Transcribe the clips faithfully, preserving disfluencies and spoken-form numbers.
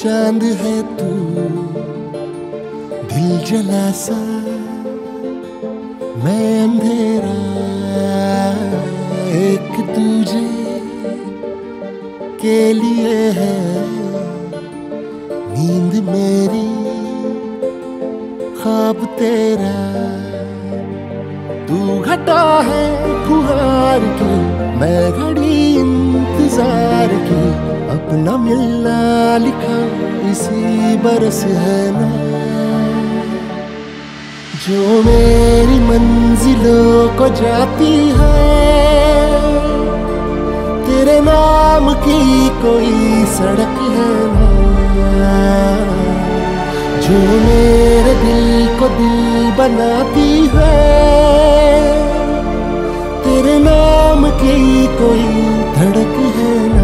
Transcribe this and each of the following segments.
चांद है तू, दिल जला सा मैं अंधेरा, एक तुझे के लिए है नींद मेरी, ख्वाब तेरा। तू घटा है फुहार की, मैं घड़ी इंतजार की, अपना मिलना लिखा इसी बरस है ना। जो मेरी मंजिलों को जाती है, तेरे नाम की कोई सड़क है ना। जो मेरे दिल को दिल बनाती है, तेरे नाम की कोई धड़क है ना।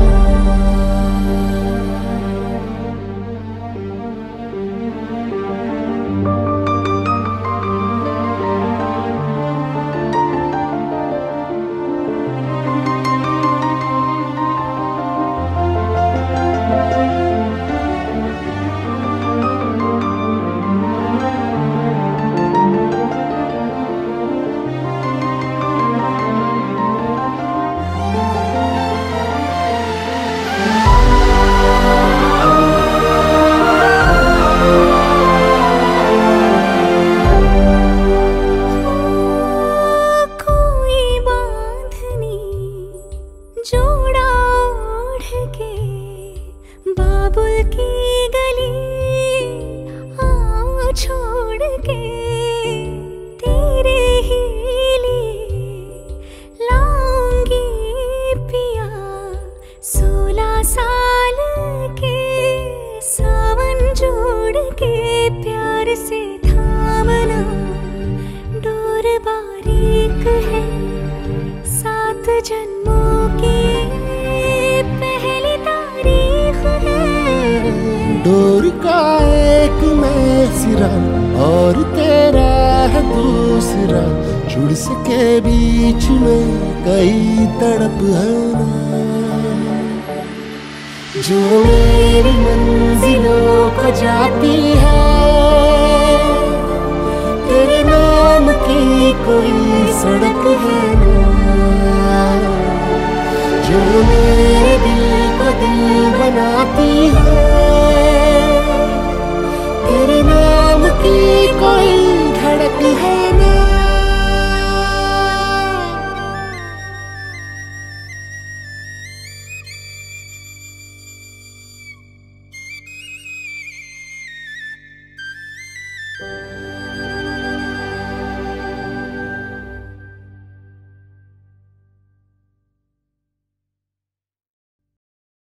बाबुल की गली आओ छोड़ के, तेरे ही लिए लाऊंगी पिया सोलह साल के सावन जोड़ के। प्यार से थामना डोर बारीक है, सात जन्मों की डोर का एक मैं सिरा और तेरा है दूसरा, जुड़ सके बीच में कई तड़प है ना। जो मेरी मंजिलों को जाती है,